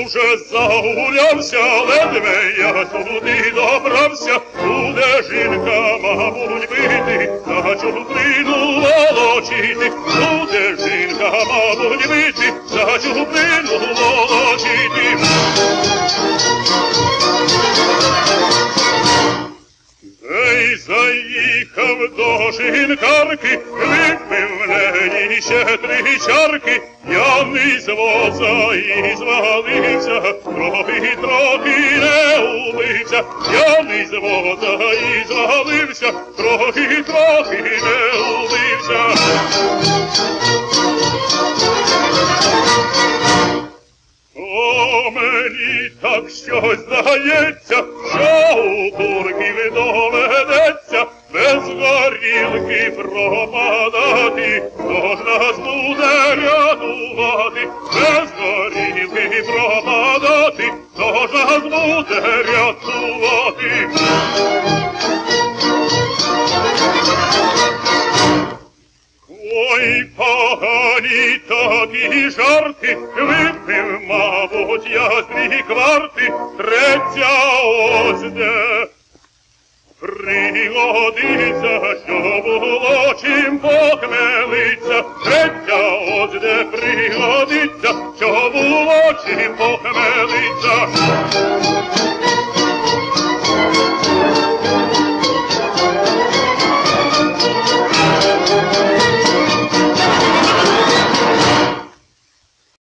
вже загулявся, ледве я туди добрався, буде жінка, мабуть, бити, за чуприну волочити, буде жінка, мабуть, бити, за чуприну волочити. Ей, заїхав до жінкарки, випив в неї ще 3 чарки, п'яний з воза і звалився, трохи не убився, п'яний з воза і звалився, трохи не убився. О, мені так щось здається, що у турків доведеться без горілки пропадати, хто ж нас буде рятувати, без горілки пропадати, хто ж нас буде рятувати. Ой, погані такі жарти, випив, мабуть, я 3 кварти, третя ось де пригодиться, що було чим похмелиться, третя ось де пригодиться, що було чим похмелиться.